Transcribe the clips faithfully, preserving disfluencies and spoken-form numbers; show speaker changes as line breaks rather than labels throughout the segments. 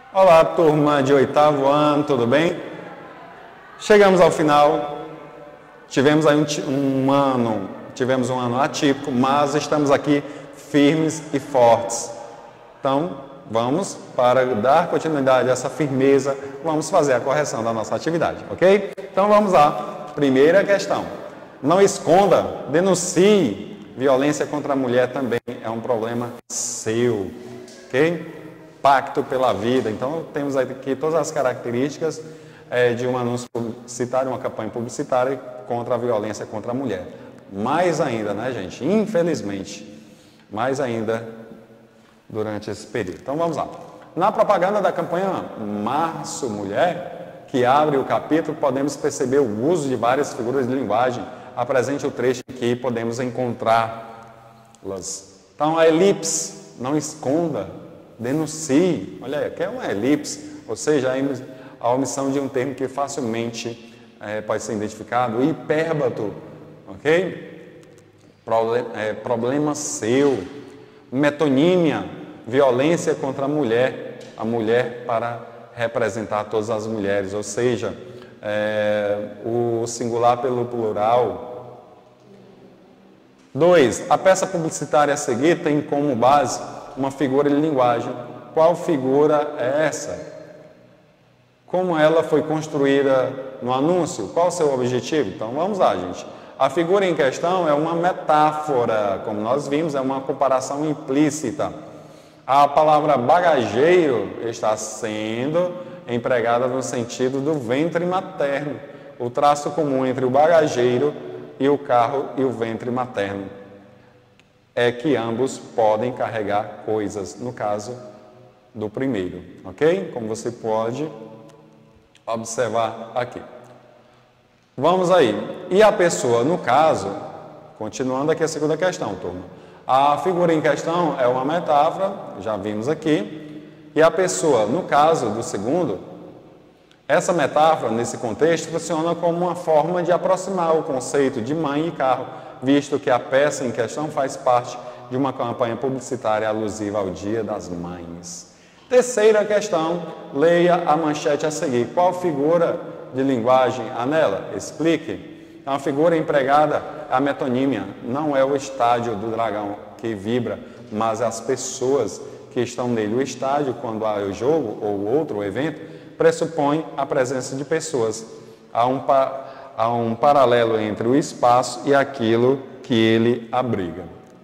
Olá, turma de oitavo ano, tudo bem? Chegamos ao final, tivemos aí um, um ano, tivemos um ano atípico, mas estamos aqui firmes e fortes. Então, vamos, para dar continuidade a essa firmeza, vamos fazer a correção da nossa atividade, ok? Então, vamos lá. Primeira questão. Não esconda, denuncie. Violência contra a mulher também é um problema seu, ok? Pacto pela vida. Então, temos aqui todas as características é, de um anúncio publicitário, uma campanha publicitária contra a violência contra a mulher. Mais ainda, né, gente? Infelizmente, mais ainda durante esse período. Então, vamos lá. Na propaganda da campanha Março Mulher, que abre o capítulo, podemos perceber o uso de várias figuras de linguagem. Apresente o trecho que podemos encontrá-las. Então, a elipse, não esconda, denuncie. Olha aí, aqui é uma elipse, ou seja, a omissão de um termo que facilmente é, pode ser identificado. Hipérbato, ok? Problem, é, problema seu. Metonímia, violência contra a mulher. A mulher para representar todas as mulheres, ou seja, é, o singular pelo plural. dois. A peça publicitária a seguir tem como base uma figura de linguagem. Qual figura é essa? Como ela foi construída no anúncio? Qual o seu objetivo? Então vamos lá, gente. A figura em questão é uma metáfora, como nós vimos, é uma comparação implícita. A palavra bagageiro está sendo empregada no sentido do ventre materno. O traço comum entre o bagageiro e o carro e o ventre materno é que ambos podem carregar coisas, no caso do primeiro, ok? Como você pode observar aqui. Vamos aí. E a pessoa, no caso, continuando aqui a segunda questão, turma. A figura em questão é uma metáfora, já vimos aqui, e a pessoa, no caso do segundo, essa metáfora, nesse contexto, funciona como uma forma de aproximar o conceito de mãe e carro, visto que a peça em questão faz parte de uma campanha publicitária alusiva ao Dia das Mães. Terceira questão, leia a manchete a seguir. Qual figura de linguagem há nela? Explique. É uma figura empregada, a metonímia, não é o estádio do dragão que vibra, mas as pessoas que estão nele. O estádio, quando há o jogo ou outro evento, pressupõe a presença de pessoas. Há um, há um paralelo entre o espaço e aquilo que ele abriga.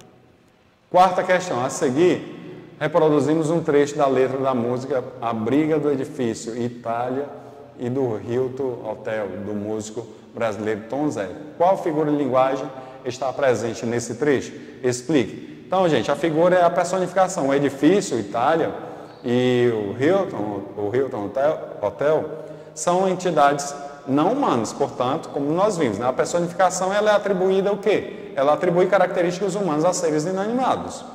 Quarta questão. A seguir, reproduzimos um trecho da letra da música A Briga do Edifício Itália e do Hilton Hotel, do músico brasileiro Tom Zé. Qual figura de linguagem está presente nesse trecho? Explique. Então, gente, a figura é a personificação. O edifício, Itália, e o Hilton, o Hilton Hotel, Hotel são entidades não humanas, portanto, como nós vimos, né? A personificação ela é atribuída ao quê? Ela atribui características humanas a seres inanimados.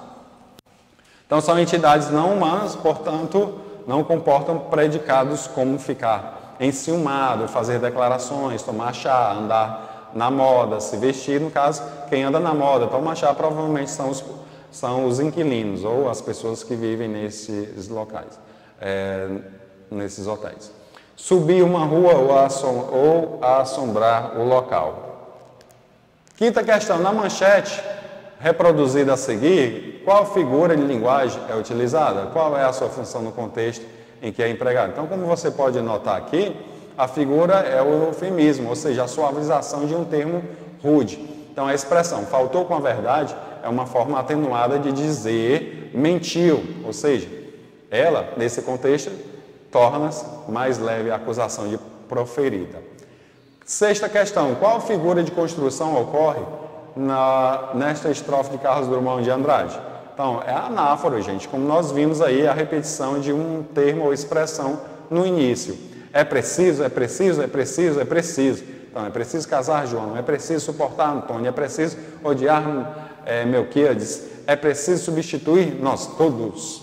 Então, são entidades não humanas, portanto, não comportam predicados como ficar enciumado, fazer declarações, tomar chá, andar na moda, se vestir. No caso, quem anda na moda, toma chá, provavelmente são os, são os inquilinos ou as pessoas que vivem nesses locais, é, nesses hotéis. Subir uma rua ou, assom ou assombrar o local. Quinta questão, na manchete reproduzida a seguir, qual figura de linguagem é utilizada? Qual é a sua função no contexto em que é empregado? Então, como você pode notar aqui, a figura é o eufemismo, ou seja, a suavização de um termo rude. Então, a expressão faltou com a verdade é uma forma atenuada de dizer mentiu, ou seja, ela, nesse contexto, torna-se mais leve a acusação de proferida. Sexta questão, qual figura de construção ocorre na, nesta estrofe de Carlos Drummond de Andrade? Então, é a anáfora, gente, como nós vimos aí, a repetição de um termo ou expressão no início. É preciso, é preciso, é preciso, é preciso. Então, é preciso casar João, é preciso suportar Antônio, é preciso odiar é, Melquíades, é preciso substituir nós todos.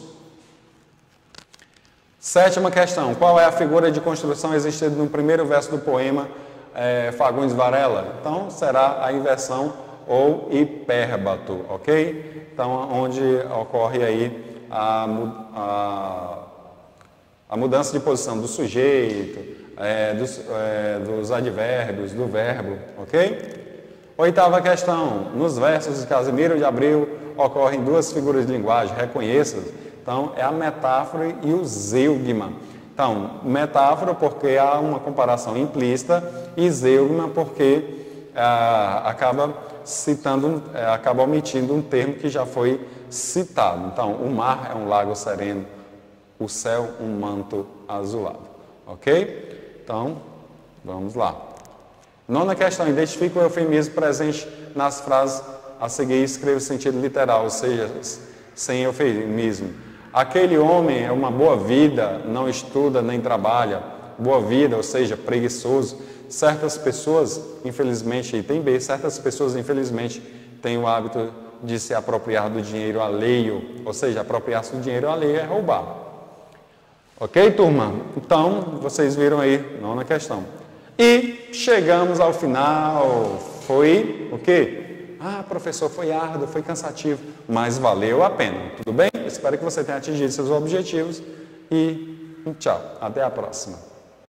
Sétima questão, qual é a figura de construção existente no primeiro verso do poema é, Fagundes Varela? Então, será a inversão ou hipérbato, ok? Então, onde ocorre aí a, a, A mudança de posição do sujeito, é, dos, é, dos advérbios, do verbo, ok? Oitava questão. Nos versos de Casimiro de Abreu ocorrem duas figuras de linguagem, reconheça. Então, é a metáfora e o zeugma. Então, metáfora porque há uma comparação implícita e zeugma porque ah, acaba citando, eh, acaba omitindo um termo que já foi citado. Então, o mar é um lago sereno, o céu um manto azulado. Ok? Então, vamos lá. Nona questão. Identifique o eufemismo presente nas frases a seguir e escreva o sentido literal, ou seja, sem eufemismo. Aquele homem é uma boa vida, não estuda nem trabalha. Boa vida, ou seja, preguiçoso. Certas pessoas, infelizmente, e tem B, certas pessoas, infelizmente, têm o hábito de se apropriar do dinheiro alheio, ou seja, apropriar-se do dinheiro alheio é roubar. Ok, turma? Então, vocês viram aí, nona questão. E chegamos ao final. Foi o quê? Ah, professor, foi árduo, foi cansativo, mas valeu a pena. Tudo bem? Espero que você tenha atingido seus objetivos e tchau. Até a próxima.